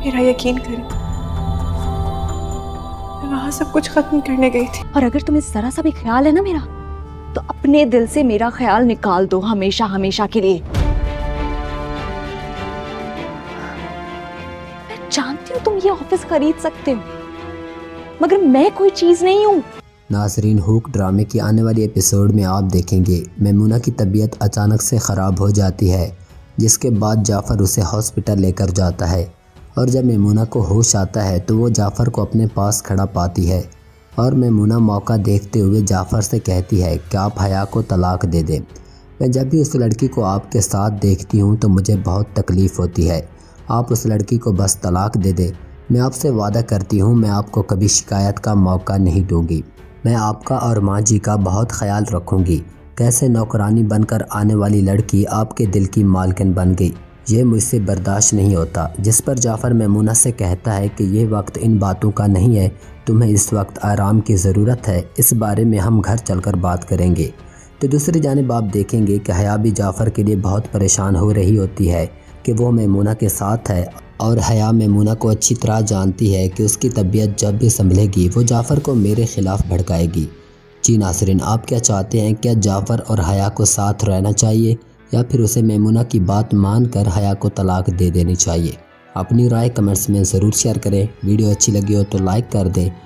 मेरा यकीन करें, मैं वहां सब कुछ खत्म करने गई थी। और अगर तुम्हें जरा सा भी ख्याल है ना मेरा, तो अपने दिल से मेरा ख्याल निकाल दो हमेशा हमेशा के लिए। मैं जानती हूँ तुम ये ऑफिस खरीद सकते हो, मगर मैं कोई चीज नहीं हूँ। नाज़रीन, हुक ड्रामे की आने वाली एपिसोड में आप देखेंगे मैमूना की तबीयत अचानक से ख़राब हो जाती है, जिसके बाद जाफ़र उसे हॉस्पिटल लेकर जाता है। और जब मैमूना को होश आता है तो वो जाफ़र को अपने पास खड़ा पाती है और मैमूना मौका देखते हुए जाफ़र से कहती है कि आप हया को तलाक दे दें। मैं जब भी उस लड़की को आपके साथ देखती हूँ तो मुझे बहुत तकलीफ़ होती है। आप उस लड़की को बस तलाक दे दें। मैं आपसे वादा करती हूँ मैं आपको कभी शिकायत का मौका नहीं दूँगी। मैं आपका और माँ जी का बहुत ख्याल रखूँगी। कैसे नौकरानी बनकर आने वाली लड़की आपके दिल की मालकिन बन गई, ये मुझसे बर्दाश्त नहीं होता। जिस पर जाफ़र मैमूना से कहता है कि ये वक्त इन बातों का नहीं है, तुम्हें इस वक्त आराम की ज़रूरत है, इस बारे में हम घर चलकर बात करेंगे। तो दूसरी जानिब आप देखेंगे कि हया भी जाफ़र के लिए बहुत परेशान हो रही होती है कि वो मैमूना के साथ है, और हया मैमूना को अच्छी तरह जानती है कि उसकी तबीयत जब भी संभलेगी वो जाफ़र को मेरे ख़िलाफ़ भड़काएगी। जी नाज़रीन, आप क्या चाहते हैं? क्या जाफ़र और हया को साथ रहना चाहिए या फिर उसे मैमूना की बात मानकर हया को तलाक दे देनी चाहिए? अपनी राय कमेंट्स में ज़रूर शेयर करें। वीडियो अच्छी लगी हो तो लाइक कर दें